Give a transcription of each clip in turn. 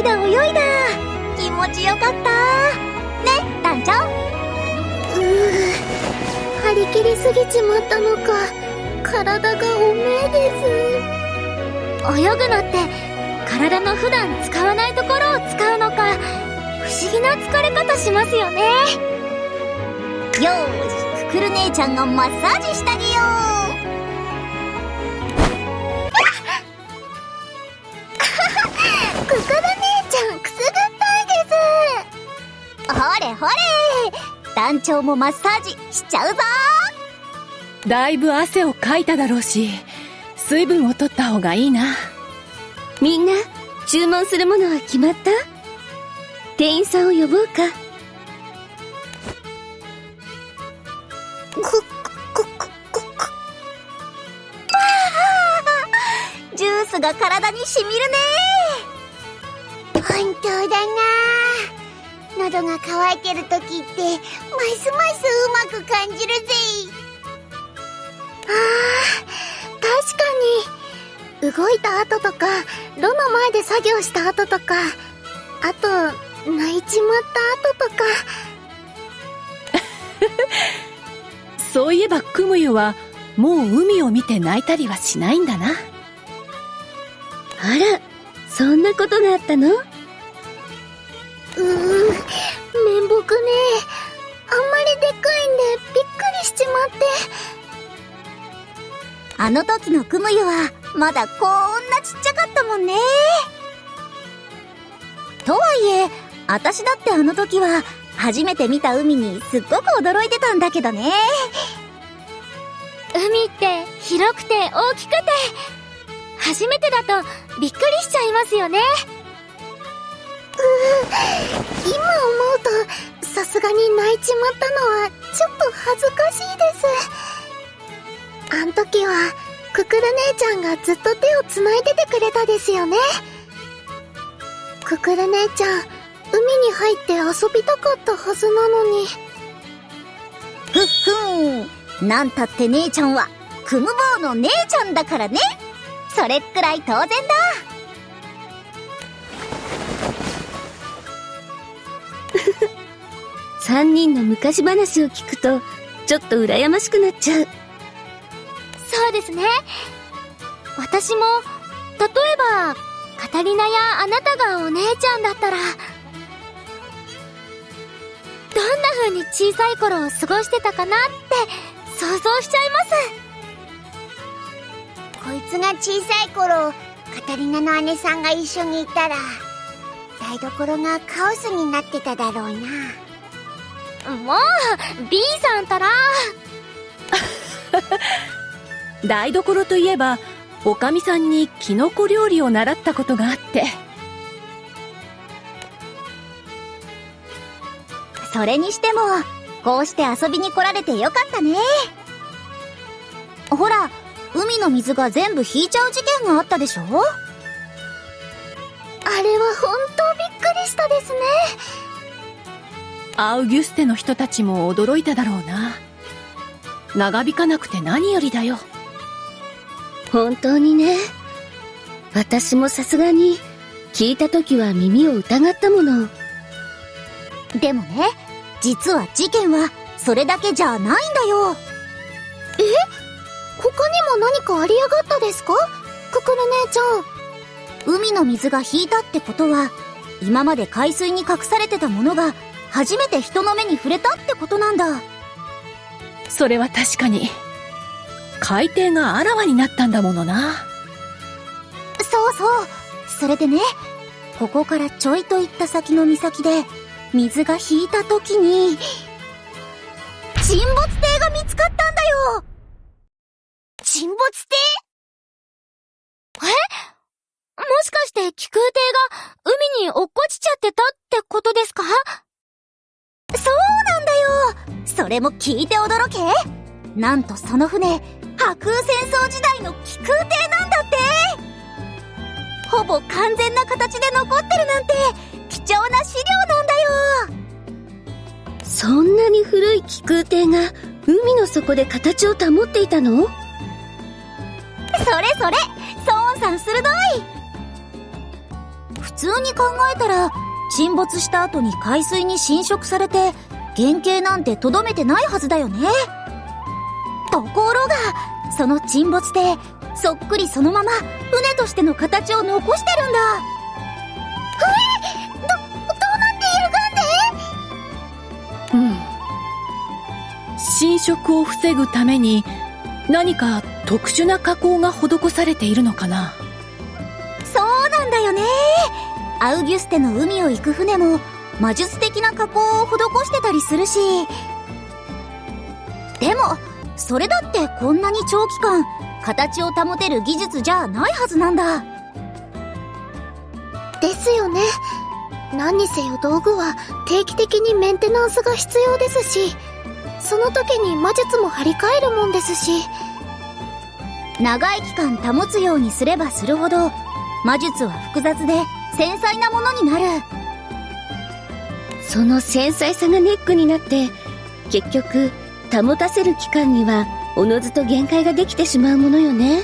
いだ泳いだ。気持ちよかったね、団長。 張り切りすぎちまったのか、体が重いです。 泳ぐのって体の普段使わないところを使うのか、不思議な疲れ方しますよね。よーし、ククル姉ちゃんがマッサージしてあげよう。 ククル姉ちゃんくすぐったいです。 ほれほれ、団長もマッサージしちゃうぞ。 だいぶ汗をかいただろうし、水分を取った方がいいな。 みんな注文するものは決まった？店員さんを呼ぼうか。 ジュースが体にしみるね。 本当だな。喉が渇いてる時ってますますうまく感じるぜ。確かに動いた後とか炉の前で作業した後とか、あと泣いちまった後とか。 そういえばクムユはもう海を見て泣いたりはしないんだな。 あら、そんなことがあったの？ 面目ね。あんまりでっかいんでびっくりしちまって。 あの時のクムユはまだこんなちっちゃかったもんね。とはいえ、私だってあの時は初めて見た海にすっごく驚いてたんだけどね。 海って広くて大きくて、初めてだとびっくりしちゃいますよね。 今思うとさすがに泣いちまったのはちょっと恥ずかしいです。あん時はククル姉ちゃんがずっと手をつないでてくれたですよね。ククル姉ちゃん、海に入って遊びたかったはずなのに。 ふっふん、なんたって姉ちゃんはクムボーの姉ちゃんだからね。それくらい当然だ。 3人の昔話を聞くとちょっと羨ましくなっちゃう。 そうですね。私も例えばカタリナやあなたがお姉ちゃんだったら、どんな風に小さい頃を過ごしてたかなって想像しちゃいます。 こいつが小さい頃、カタリナの姉さんが一緒にいたら台所がカオスになってただろうな。 もう B さんたら台所といえば、おかみさんにキノコ料理を習ったことがあって。 それにしてもこうして遊びに来られてよかったね。ほら、海の水が全部引いちゃう事件があったでしょ。 あれは本当びっくりしたですね。 アウギュステの人たちも驚いただろうな。長引かなくて何よりだよ。 本当にね。私もさすがに聞いた時は耳を疑ったもの。 でもね、実は事件はそれだけじゃないんだよ。 他にも何かありやがったですか、ククル姉ちゃん。 海の水が引いたってことは、今まで海水に隠されてたものが初めて人の目に触れたってことなんだ。 それは確かに。海底があらわになったんだものな。 そうそう。それでね、ここからちょいと行った先の岬で水が引いた時に沈没艇が見つかったんだよ。 沈没艇？ もしかして気空艇が海に落っこちちゃってたってことですか？ そうなんだよ。それも聞いて驚け。なんとその船、破空戦争時代の気空艇なんだって。ほぼ完全な形で残ってるなんて貴重な資料なんだよ。 そんなに古い気空艇が海の底で形を保っていたの？ それそれ、ソーンさん鋭い。普通に考えたら沈没した後に海水に浸食されて原型なんてとどめてないはずだよね。ところがその沈没艇そっくりそのまま船としての形を残してるんだ。 どうなっているがんで？ 浸食を防ぐために何か特殊な加工が施されているのかな。 そうなんだよね。アウギュステの海を行く船も魔術的な加工を施してたりするし、でもそれだってこんなに長期間形を保てる技術じゃないはずなんだ。 ですよね。何にせよ道具は定期的にメンテナンスが必要ですし、その時に魔術も張り替えるもんですし、 長い期間保つようにすればするほど魔術は複雑で繊細なものになる。 その繊細さがネックになって結局保たせる期間にはおのずと限界ができてしまうものよね。 へ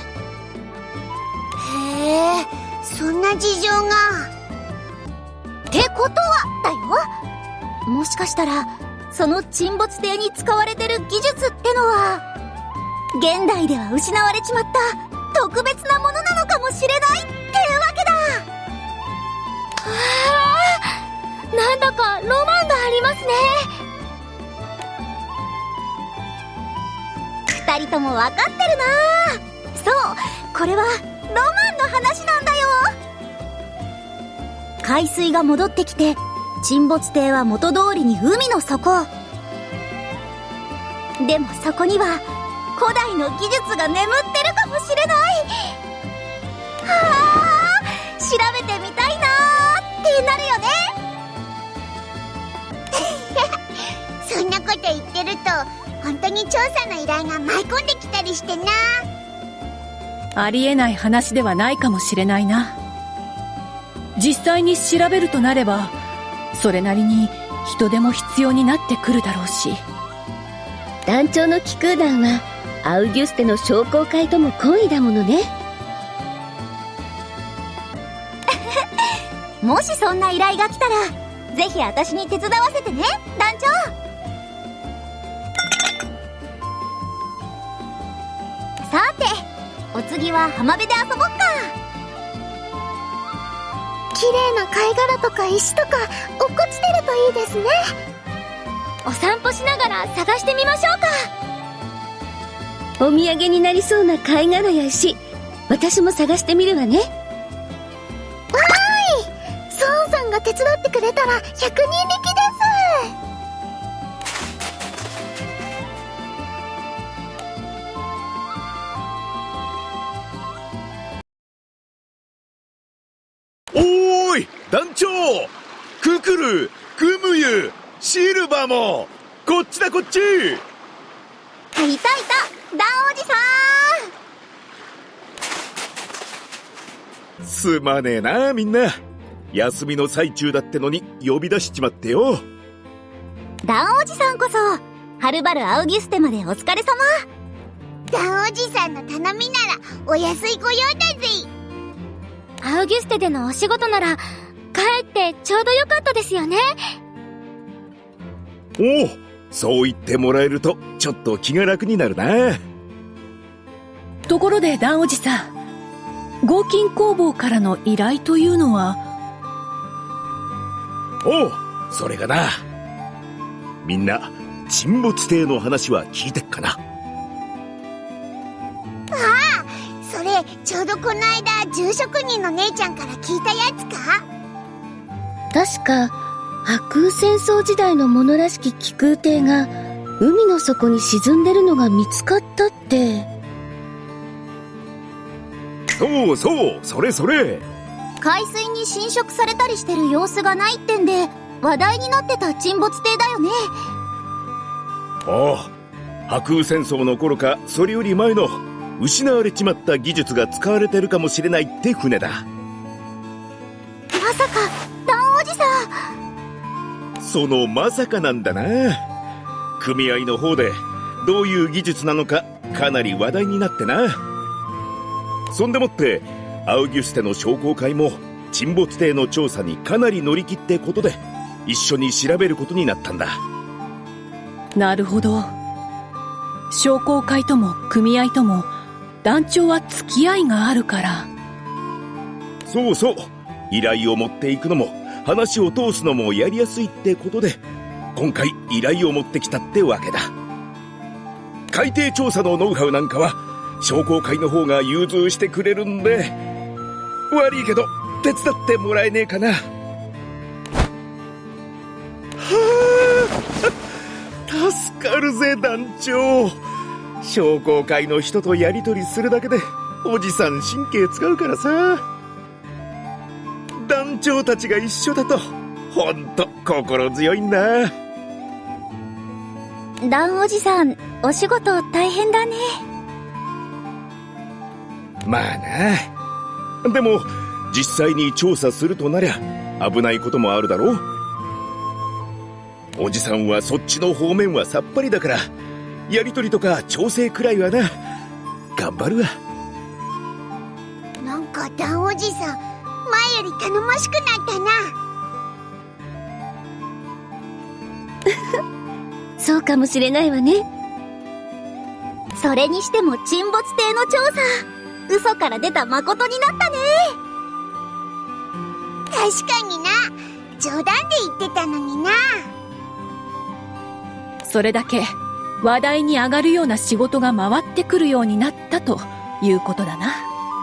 え、そんな事情が。 ってことはだよ、もしかしたらその沈没艇に使われてる技術ってのは現代では失われちまった特別なものなのかもしれないっていうわけだ。 なんだかロマンがありますね。 二人とも分かってるな。そう、これはロマンの話なんだよ。海水が戻ってきて沈没艇は元通りに海の底。でもそこには古代の技術が眠ってるかもしれない。調べてみたいなーってなるよね。 そんなこと言ってると本当に調査の依頼が舞い込んできたりしてな。 ありえない話ではないかもしれないな。実際に調べるとなればそれなりに人手も必要になってくるだろうし、 団長の気空団はアウギュステの商工会とも懇意だものね。 もしそんな依頼が来たらぜひ私に手伝わせてね、団長。さて、お次は浜辺で遊ぼっか。 綺麗な貝殻とか石とか落っこちてるといいですね。 お散歩しながら探してみましょうか。 お土産になりそうな貝殻や石、私も探してみるわね。 ソーンさんが手伝ってくれたら100人力です。 おーい団長、ククル、クムユ、シルバーもこっちだこっち。 いたいた、ダンおじさん。すまねえなみんな、休みの最中だってのに呼び出しちまってよ。 ダンおじさんこそはるばるアウギュステまでお疲れ様。 ダンおじさんの頼みならお安いご用だぜ。 アウギュステでのお仕事ならかえってちょうどよかったですよね。 おお、そう言ってもらえるとちょっと気が楽になるな。 ところでダンおじさん、合金工房からの依頼というのは？ おう、それがな、みんな沈没艇の話は聞いてっかな。 それちょうどこの間住職人の姉ちゃんから聞いたやつか？ 確か破空戦争時代のものらしき気空艇が海の底に沈んでるのが見つかったって。 そうそう、それそれ。 海水に浸食されたりしてる様子がないってんで話題になってた沈没艇だよね。 おう、破空戦争の頃かそれより前の失われちまった技術が使われてるかもしれないって船だ。 まさかダンおじさん。 そのまさかなんだな。組合の方でどういう技術なのかかなり話題になってな。そんでもってアウギュステの商工会も沈没艇の調査にかなり乗り切ってことで一緒に調べることになったんだ。 なるほど。商工会とも組合とも団長は付き合いがあるから。 そうそう、依頼を持っていくのも話を通すのもやりやすいってことで今回依頼を持ってきたってわけだ。海底調査のノウハウなんかは商工会の方が融通してくれるんで、悪いけど手伝ってもらえねえかな。はあ、助かるぜ団長。商工会の人とやり取りするだけでおじさん神経使うからさ。団長たちが一緒だとほんと心強いんだ。 団おじさん、お仕事大変だね。 まあな。でも実際に調査するとなりゃ危ないこともあるだろう。おじさんはそっちの方面はさっぱりだからやりとりとか調整くらいはな、頑張るわ。 なんか団おじさん、前より頼もしくなったな。 そうかもしれないわね。 それにしても沈没艇の調査、嘘から出た誠になったね。 確かにな、冗談で言ってたのにな。 それだけ話題に上がるような仕事が回ってくるようになったということだな。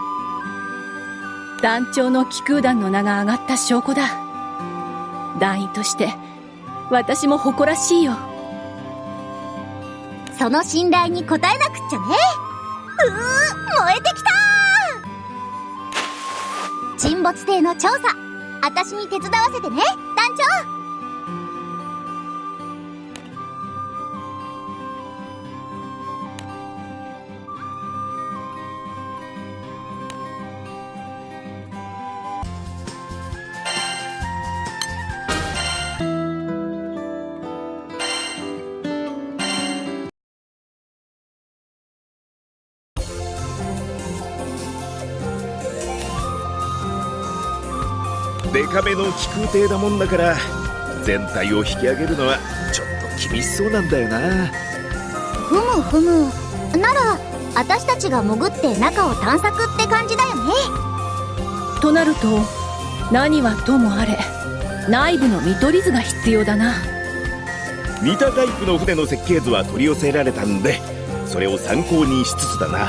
団長の気空団の名が上がった証拠だ。団員として私も誇らしいよ。 その信頼に応えなくっちゃね。燃えてきたー。沈没艇の調査、私に手伝わせてね、団長。 デカめの気空艇だもんだから全体を引き上げるのはちょっと厳しそうなんだよな。 ふむふむ、なら私たちが潜って中を探索って感じだよね。 となると何はともあれ内部の見取り図が必要だな。 似たタイプの船の設計図は取り寄せられたんでそれを参考にしつつだな。 わ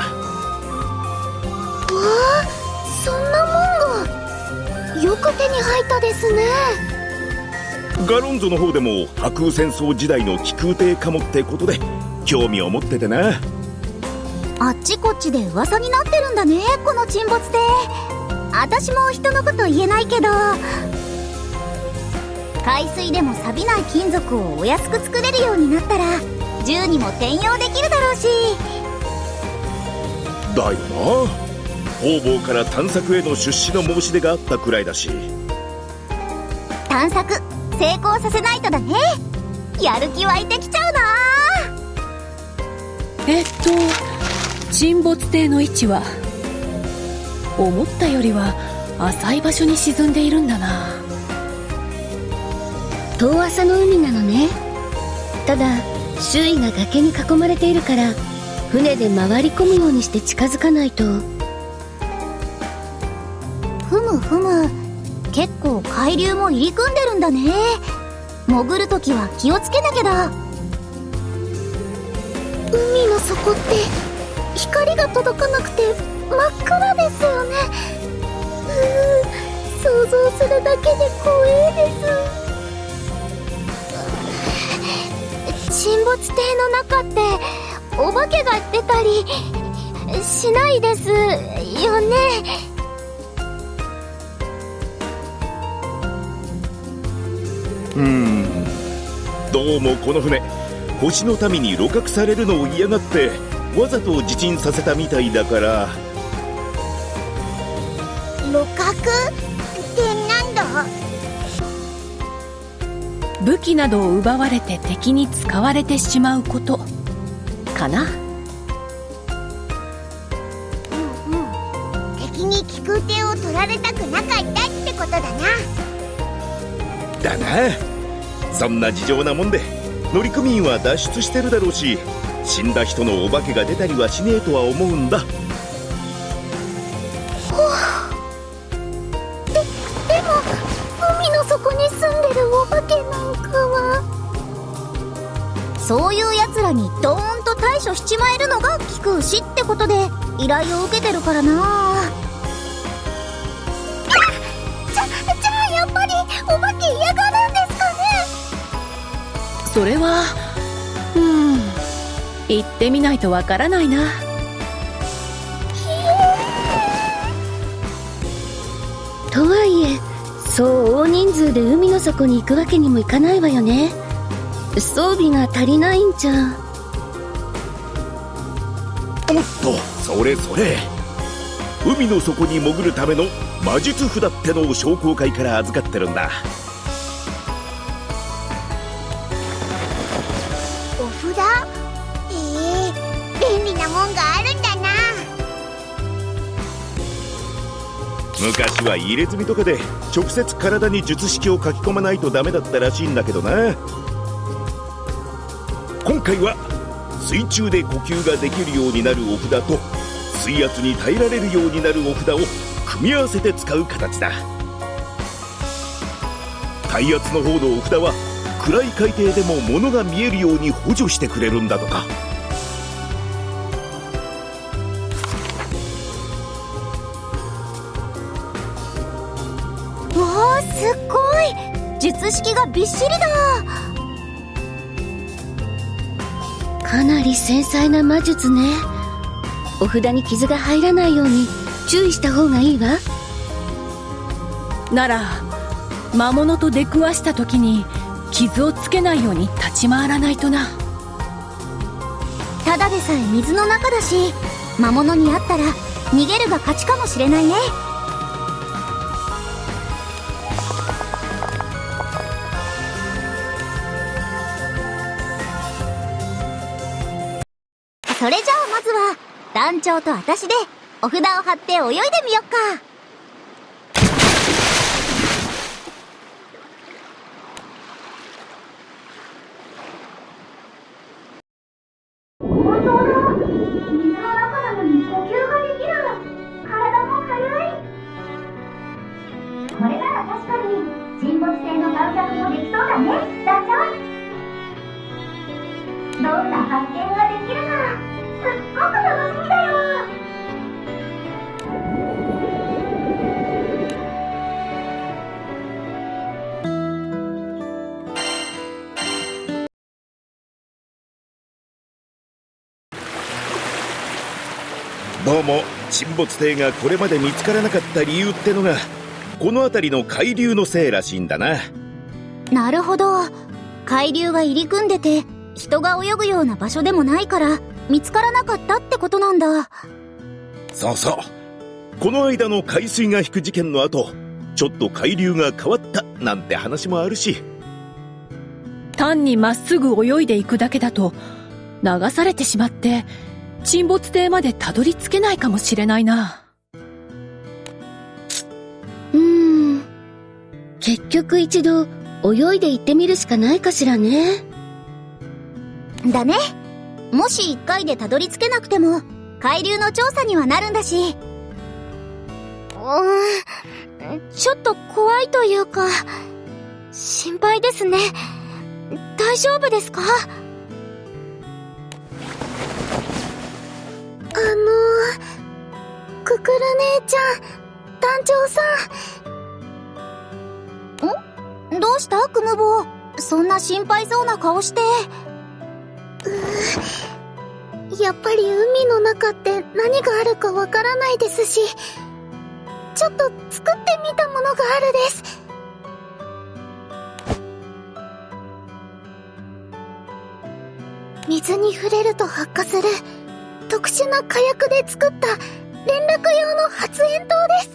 あ、そんなもんが。よく手に入ったですね。 ガロンゾの方でも破空戦争時代の気空艇かもってことで興味を持っててな。 あっちこっちで噂になってるんだね、この沈没艇。私も人のこと言えないけど、海水でも錆びない金属をお安く作れるようになったら銃にも転用できるだろうし。 だよな。方々から探索への出資の申し出があったくらいだし。 探索成功させないとだね。やる気湧いてきちゃうな。 沈没艇の位置は思ったよりは浅い場所に沈んでいるんだな。 遠浅の海なのね。ただ周囲が崖に囲まれているから船で回り込むようにして近づかないと。 ふむふむ、結構海流も入り組んでるんだね。潜るときは気をつけなきゃだ。 海の底って光が届かなくて真っ暗ですよね。想像するだけで怖いです。 沈没艇の中ってお化けが出たりしないですよね。 どうもこの船星の民に鹵獲されるのを嫌がってわざと自沈させたみたいだから。 鹵獲ってなんだ？ 武器などを奪われて敵に使われてしまうことかな。 敵敵に気空艇を取られたくなかったってことだな。 だな。そんな事情なもんで乗組員は脱出してるだろうし、死んだ人のお化けが出たりはしねえとは思うんだ。 でも海の底に住んでるお化けなんかは。 そういう奴らにドーンと対処しちまえるのが気空士ってことで依頼を受けてるからな。 じゃあやっぱりお化け嫌がるんですかね。 それは行ってみないとわからないな。 とはいえ、そう大人数で海の底に行くわけにもいかないわよね。装備が足りないんじゃ。 おっと、それそれ。海の底に潜るための魔術札ってのを商工会から預かってるんだ。 お札？便利なもんがあるんだな。 昔は入れ墨とかで直接体に術式を書き込まないとダメだったらしいんだけどな。今回は水中で呼吸ができるようになるお札と水圧に耐えられるようになるお札を組み合わせて使う形だ。耐圧の方のお札は暗い海底でも物が見えるように補助してくれるんだとか。 わあ、すっごい術式がびっしりだ。 かなり繊細な魔術ね。お札に傷が入らないように注意した方がいいわ。 なら魔物と出くわした時に傷をつけないように立ち回らないとな。 ただでさえ水の中だし、魔物に会ったら逃げるが勝ちかもしれないね。それじゃあまずは団長と私でお札を貼って泳いでみよっか。 本当だ。水の中なのに呼吸ができる。体も軽い。これなら確かに沈没艇の探索もできそうだね、団長。どんな発見ができるかすっごく楽しみだよ。 どうも沈没艇がこれまで見つからなかった理由ってのがこの辺りの海流のせいらしいんだな。 なるほど。海流が入り組んでて人が泳ぐような場所でもないから見つからなかったってことなんだ。 そうそう。この間の海水が引く事件の後、ちょっと海流が変わったなんて話もあるし。 単にまっすぐ泳いでいくだけだと流されてしまって沈没艇までたどり着けないかもしれないな。 結局一度泳いで行ってみるしかないかしらね。 だね。もし1回でたどり着けなくても海流の調査にはなるんだし。 ちょっと怖いというか心配ですね。大丈夫ですか？ ククル姉ちゃん、団長さん？どうしたクムボ？そんな心配そうな顔して。 やっぱり海の中って何があるかわからないですし、ちょっと作ってみたものがあるです。水に触れると発火する特殊な火薬で作った連絡用の発煙筒です。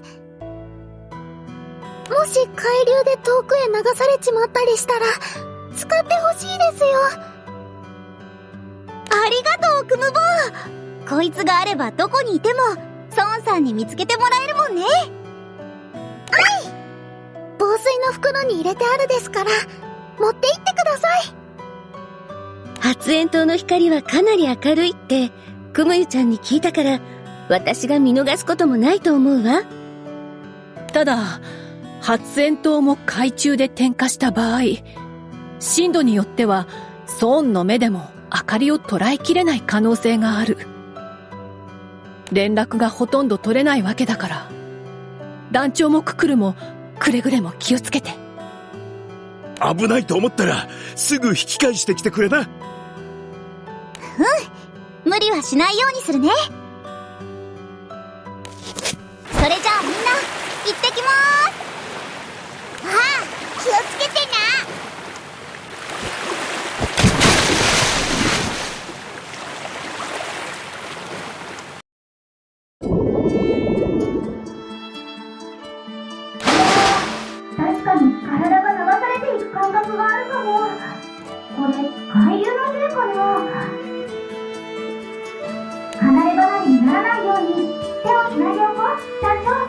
もし海流で遠くへ流されちまったりしたら使ってほしいですよ。 ありがとうクムボー。こいつがあればどこにいても孫さんに見つけてもらえるもんね。 防水の袋に入れてあるですから、持って行ってください。 発煙筒の光はかなり明るいって、くむゆちゃんに聞いたから、私が見逃すこともないと思うわ。 ただ、発煙筒も懐中で点火した場合、深度によっては、孫の目でも明かりを捉えきれない可能性がある。連絡がほとんど取れないわけだから、団長もククルもくれぐれも気をつけて。 危ないと思ったらすぐ引き返してきてくれな。 無理はしないようにするね。それじゃあみんな、行ってきまーす。 気をつけてな。 確かに体が流されていく感覚があるかも。これ、海流のせいかな。離れ離れにならないように手をつないでおこう、団長。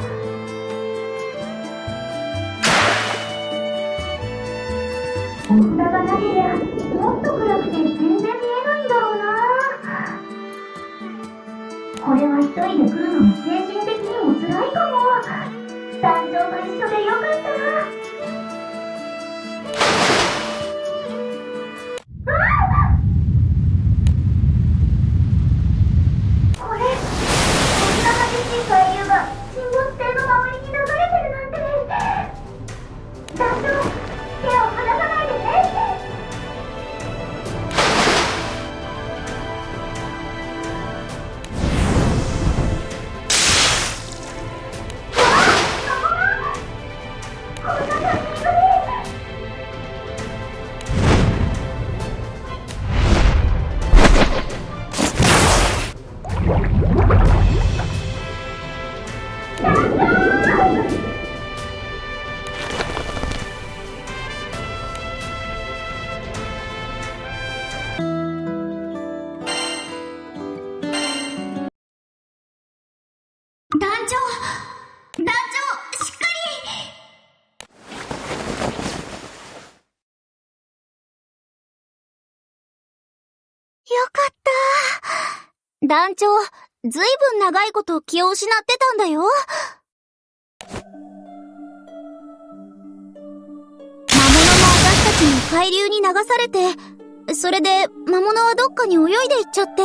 お札がなけりゃもっと暗くて全然見えないんだろうな。これは一人で来るのも精神的にも辛いかも。団長と一緒でよかったな。これ、こんな激しい海流が沈没艇の周りに流れてるなんて。団長、手を離さないでね。団長、しっかよかった。団長、ずいぶん長いこと気を失ってたんだよ。魔物も私たちに海流に流されて、それで魔物はどっかに泳いでいっちゃって、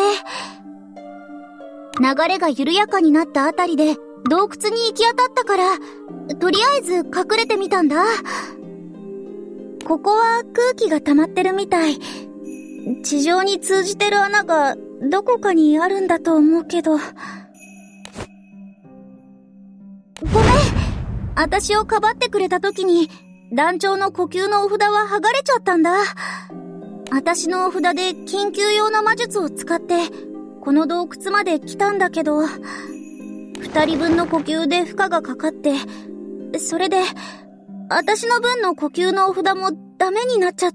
流れが緩やかになったあたりで洞窟に行き当たったから、とりあえず隠れてみたんだ。ここは空気が溜まってるみたい。地上に通じてる穴がどこかにあるんだと思うけど。ごめん。私をかばってくれた時に団長の呼吸のお札は剥がれちゃったんだ。私のお札で緊急用の魔術を使ってこの洞窟まで来たんだけど、2人分の呼吸で負荷がかかって、それで私の分の呼吸のお札もダメになっちゃって、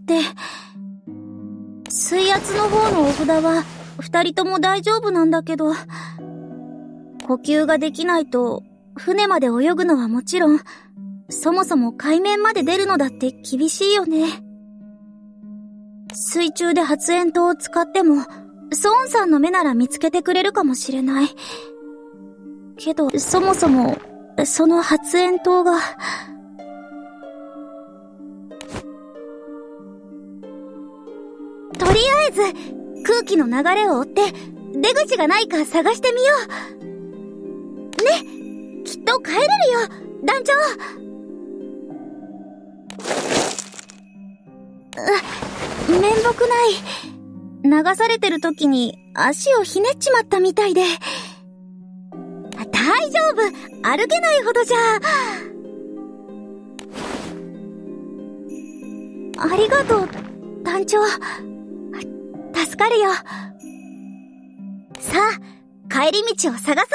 水圧の方のお札は2人とも大丈夫なんだけど、呼吸ができないと船まで泳ぐのはもちろん、そもそも海面まで出るのだって厳しいよね。水中で発煙筒を使っても孫さんの目なら見つけてくれるかもしれないけど、そもそもその発煙筒が。とりあえず空気の流れを追って出口がないか探してみようね。きっと帰れるよ、団長。面目ない。流されてる時に足をひねっちまったみたいで。大丈夫、歩けないほどじゃ。ありがとう、団長。助かるよ。さあ、帰り道を探そう。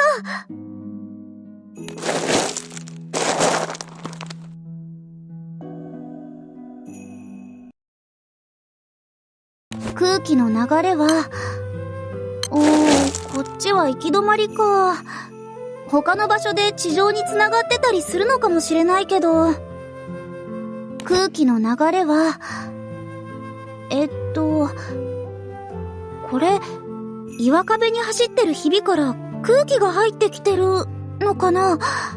空気の流れは、こっちは行き止まりか。 他の場所で地上に繋がってたりするのかもしれないけど、空気の流れは、これ、岩壁に走ってるひびから空気が入ってきてるのかな？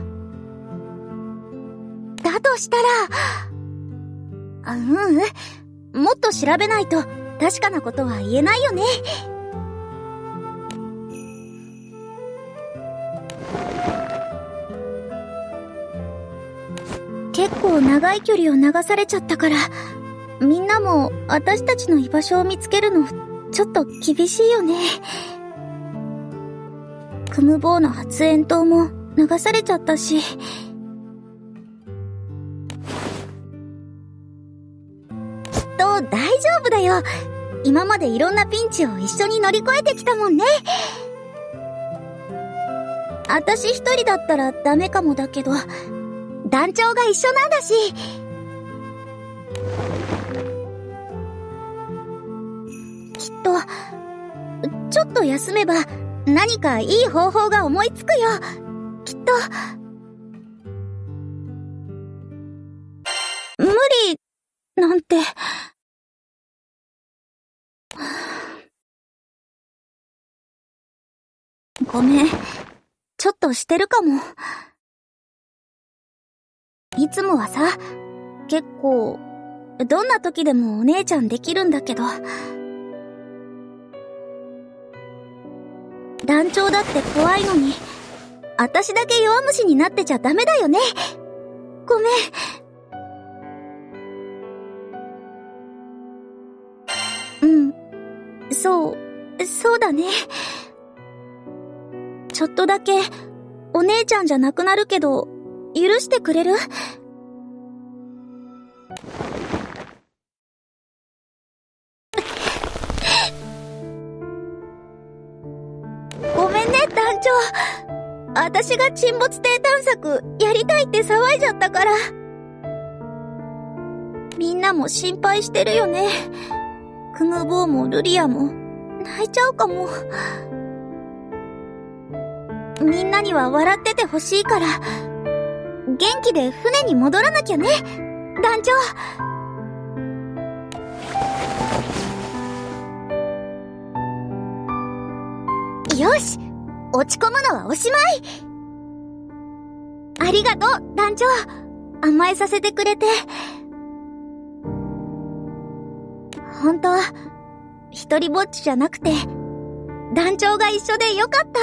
だとしたら、もっと調べないと確かなことは言えないよね。結構長い距離を流されちゃったから、みんなも私たちの居場所を見つけるのちょっと厳しいよね。クムボーの発煙筒も流されちゃったし、きっと大丈夫だよ。今までいろんなピンチを一緒に乗り越えてきたもんね。私一人だったらダメかもだけど、団長が一緒なんだし。きっと、ちょっと休めば何かいい方法が思いつくよ。きっと。無理なんて。ごめん。ちょっとしてるかも。いつもはさ、結構、どんな時でもお姉ちゃんできるんだけど、団長だって怖いのに、私だけ弱虫になってちゃダメだよね。ごめん。そうだね。ちょっとだけ、お姉ちゃんじゃなくなるけど、許してくれる？ごめんね、団長。私が沈没艇探索やりたいって騒いじゃったから。みんなも心配してるよね。クムボーもルリアも泣いちゃうかも。みんなには笑っててほしいから、元気で船に戻らなきゃね、団長。よし、落ち込むのはおしまい。ありがとう、団長。甘えさせてくれて。本当、一人ぼっちじゃなくて、団長が一緒でよかった。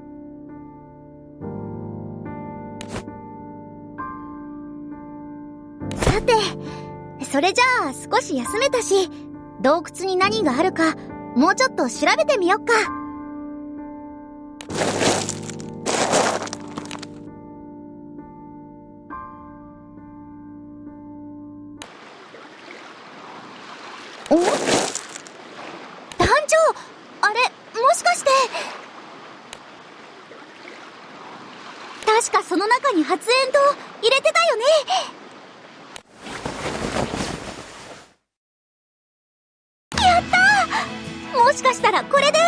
さて、それじゃあ少し休めたし、洞窟に何があるか、もうちょっと調べてみよっか。お？団長、あれ、もしかして。確かその中に発煙筒入れてたよね。やったー！もしかしたらこれで。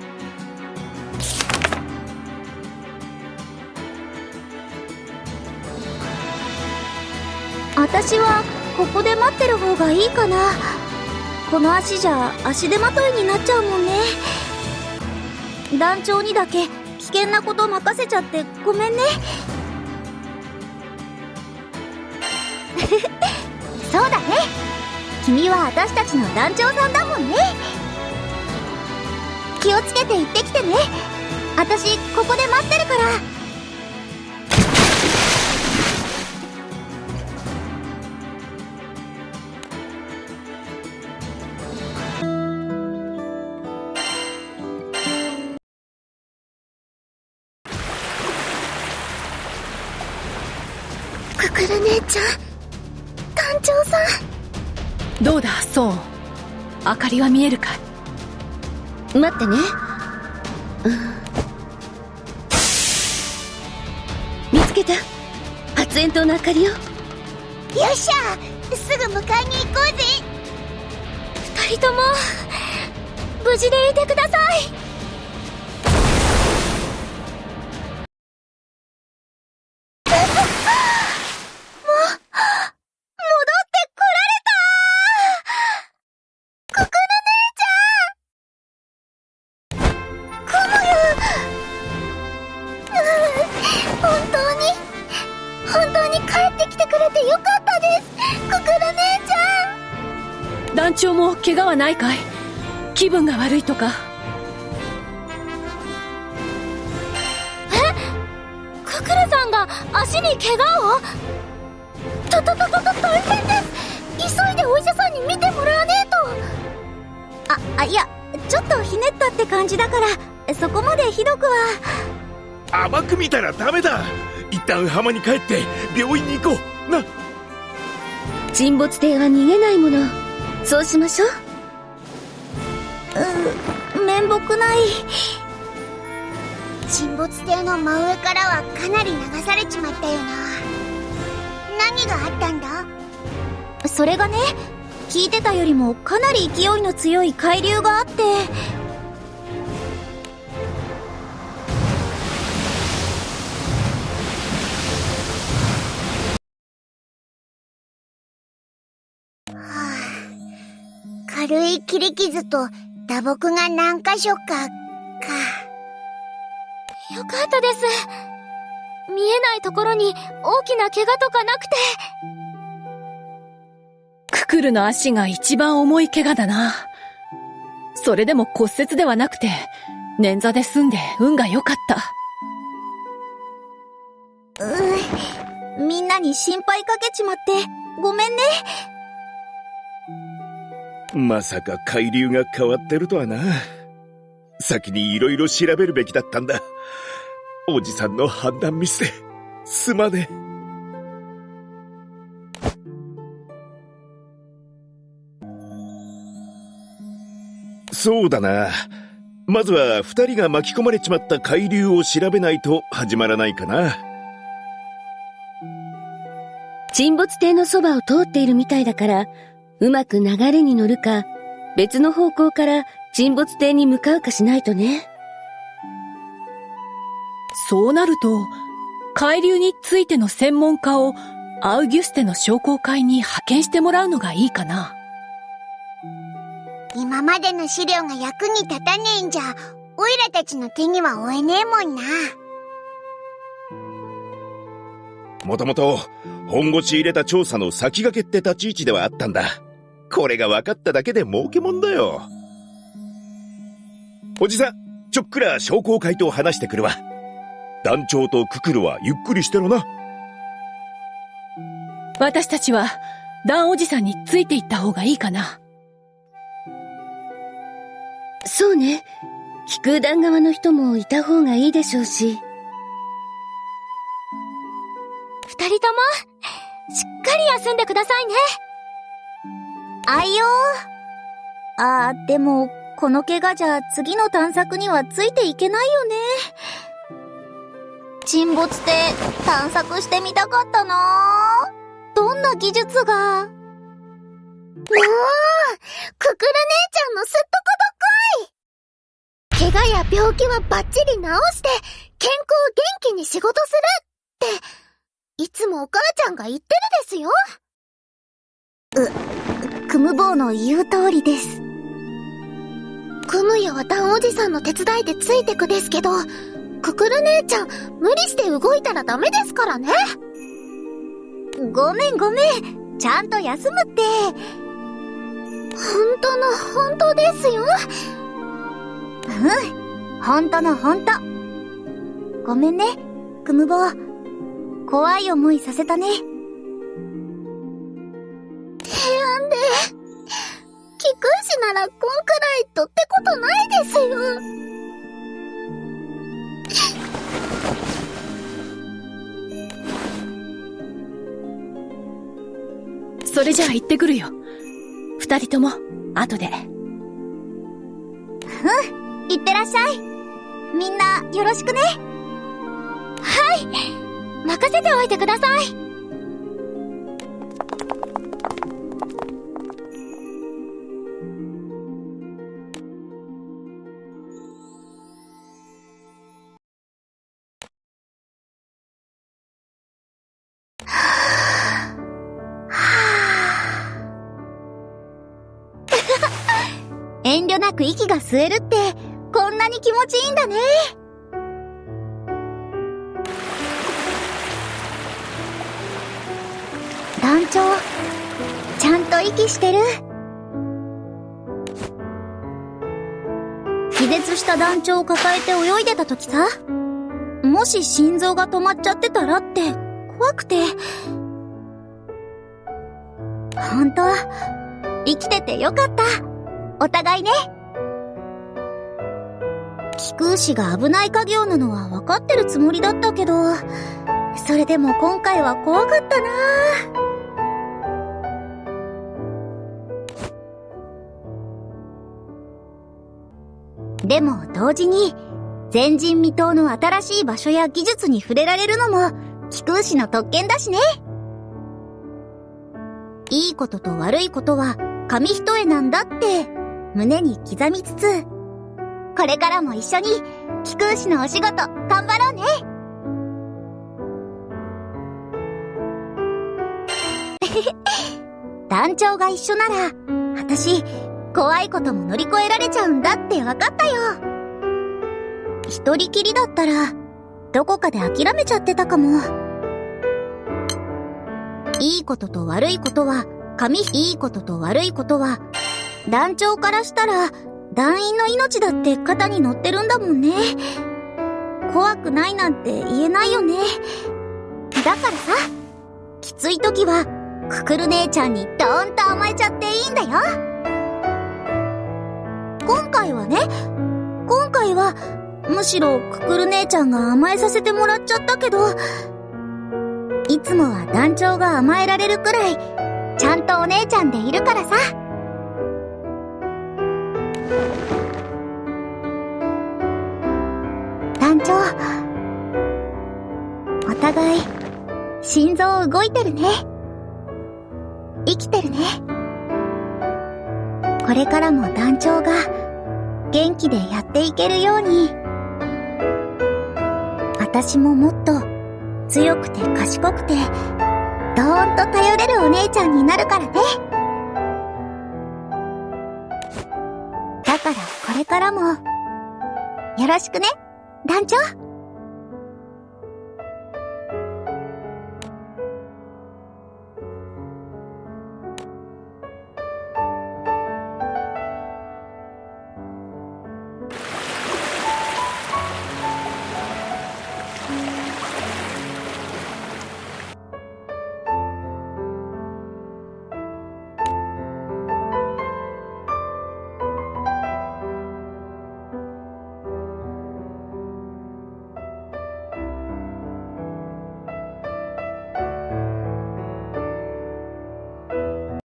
私はここで待ってる方がいいかな。この足じゃ足手まといになっちゃうもんね。団長にだけ危険なこと任せちゃってごめんね。そうだね。君は私たちの団長さんだもんね。気をつけて行ってきてね。私ここで待ってるから。 ククル姉ちゃん、団長さん。どうだ、ソーン。明かりは見えるかい？ 待ってね。見つけた。発煙筒の明かりよ。 よっしゃ、すぐ迎えに行こうぜ。 二人とも無事でいてください。 に帰ってきてくれてよかったです。ククル姉ちゃん。 団長も怪我はないかい？気分が悪いとか。 ククルさんが足に怪我を？ 大変です。急いでお医者さんに見てもらわねえと。 いや、ちょっとひねったって感じだから、そこまでひどくは。 甘く見たらダメだ。一旦浜に帰って病院に行こうな。 沈没艇は逃げないもの。そうしましょう。 面目ない。 沈没艇の真上からはかなり流されちまったよな。何があったんだ？ それがね、聞いてたよりもかなり勢いの強い海流があって。 軽い切り傷と打撲が何箇所か。 よかったです。見えないところに大きな怪我とかなくて。 ククルの足が一番重い怪我だな。それでも骨折ではなくて捻挫で済んで運が良かった。 みんなに心配かけちまってごめんね。 まさか海流が変わってるとはな。先にいろいろ調べるべきだったんだ。おじさんの判断ミスですまねえ。そうだな。まずは二人が巻き込まれちまった海流を調べないと始まらないかな。 沈没艇のそばを通っているみたいだから、うまく流れに乗るか、別の方向から沈没艇に向かうかしないとね。 そうなると、海流についての専門家をアウギュステの商工会に派遣してもらうのがいいかな。 今までの資料が役に立たねえんじゃ、オイラたちの手には負えねえもんな。 もともと本腰入れた調査の先駆けって立ち位置ではあったんだ。これが分かっただけで儲けもんだよ。おじさん、ちょっくら商工会と話してくるわ。団長とククルはゆっくりしてろな。 私たちはダンおじさんについていった方がいいかな。 そうね。気空団側の人もいた方がいいでしょうし。 二人ともしっかり休んでくださいね。でもこの怪我じゃ次の探索にはついていけないよね。沈没艇探索してみたかったな。どんな技術が。 もう、ククル姉ちゃんのすっとこどっこい。怪我や病気はバッチリ治して健康元気に仕事するっていつもお母ちゃんが言ってるですよ。 クム坊の言う通りです。 クムヤはダンおじさんの手伝いでついてくですけど、ククル姉ちゃん無理して動いたらダメですからね。 ごめん。ちゃんと休むって。 本当の本当ですよ。 本当の本当。ごめんね、クム坊。怖い思いさせたね。 提案で、聞くしならこんくらいとってことないですよ。 それじゃあ行ってくるよ。二人とも後で。 いってらっしゃい。みんなよろしくね。はい、任せておいてください。遠慮なく息が吸えるってこんなに気持ちいいんだね。よし、 団長、ちゃんと息してる？気絶した団長を抱えて泳いでた時さ、もし心臓が止まっちゃってたらって怖くて。ほんと、生きててよかった。お互いね。気空士が危ない家業なのは分かってるつもりだったけど、それでも今回は怖かったな。でも同時に、前人未到の新しい場所や技術に触れられるのも気空士の特権だしね。いいことと悪いことは紙一重なんだって胸に刻みつつ、これからも一緒に気空士のお仕事頑張ろうね。団長が一緒なら私怖いことも乗り越えられちゃうんだって分かったよ。一人きりだったらどこかで諦めちゃってたかも。いいことと悪いことはいいことと悪いことは団長からしたら団員の命だって肩に乗ってるんだもんね。怖くないなんて言えないよね。だからさ、きつい時はククル姉ちゃんにドーンと甘えちゃっていいんだよ。今回はむしろククル姉ちゃんが甘えさせてもらっちゃったけど、いつもは団長が甘えられるくらいちゃんとお姉ちゃんでいるからさ。団長、お互い心臓動いてるね。生きてるね。これからも団長が元気でやっていけるように、私ももっと強くて賢くてどーんと頼れるお姉ちゃんになるからね。だからこれからもよろしくね、団長。